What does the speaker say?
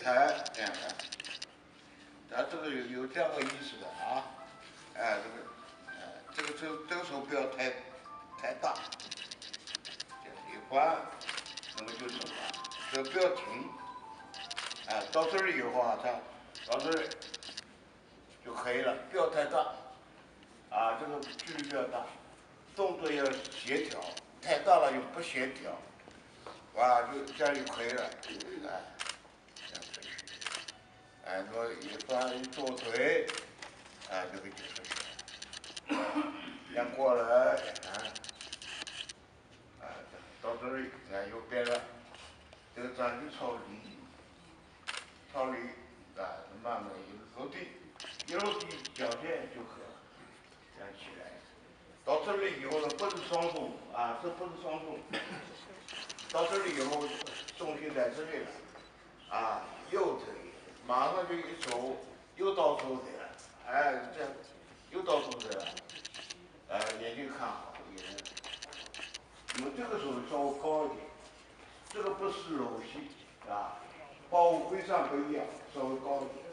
抬这样的，这个有这样个意思的啊，哎，这个手不要太大，一换，那么就走了，这不要停，哎，到这里以后啊，它到这里就可以了，不要太大，啊，这个距离不要大，动作要协调，太大了又不协调，哇，就这样就可以了，哎。 哎，我一翻一左腿，哎，就给结束去了。两过来，哎，到这里，哎，右边了，这个站就朝里，啊，慢慢一路落地，一落地脚线就可了，这样起来。到这里以后呢，不是双重啊，这不是双重。到这里以后，重心在这里了，啊，右腿。 马上就一手又到手腿了，哎，这样又到手腿了，眼睛看好一点。因为这个手稍微高一点，这个不是柔膝啊，保护规上不一样，稍微高一点。